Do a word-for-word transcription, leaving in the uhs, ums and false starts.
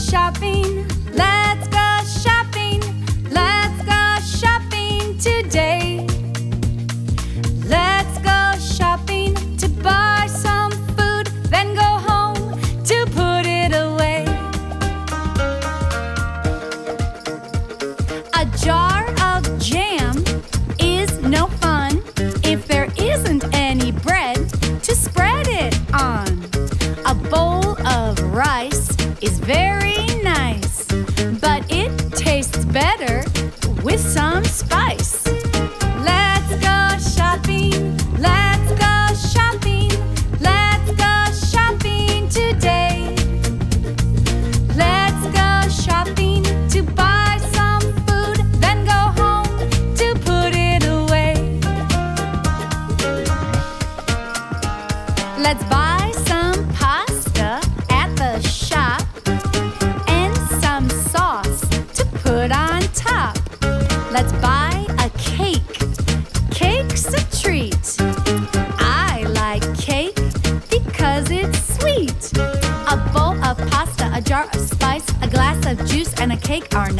shopping. Let's go shopping. Let's go shopping today. Let's go shopping to buy some food, then go home to put it away. A jar of jam is no fun if there isn't any bread to spread it on. A bowl of rice is very nice, but it tastes better with some spice. Let's go shopping. Let's go shopping. Let's go shopping today. Let's go shopping to buy some food, then go home to put it away. Let's buy some pasta at the shop and some sauce to put on top. Let's buy a cake. Cake's a treat. I like cake because it's sweet. A bowl of pasta, a jar of spice, a glass of juice, and a cake are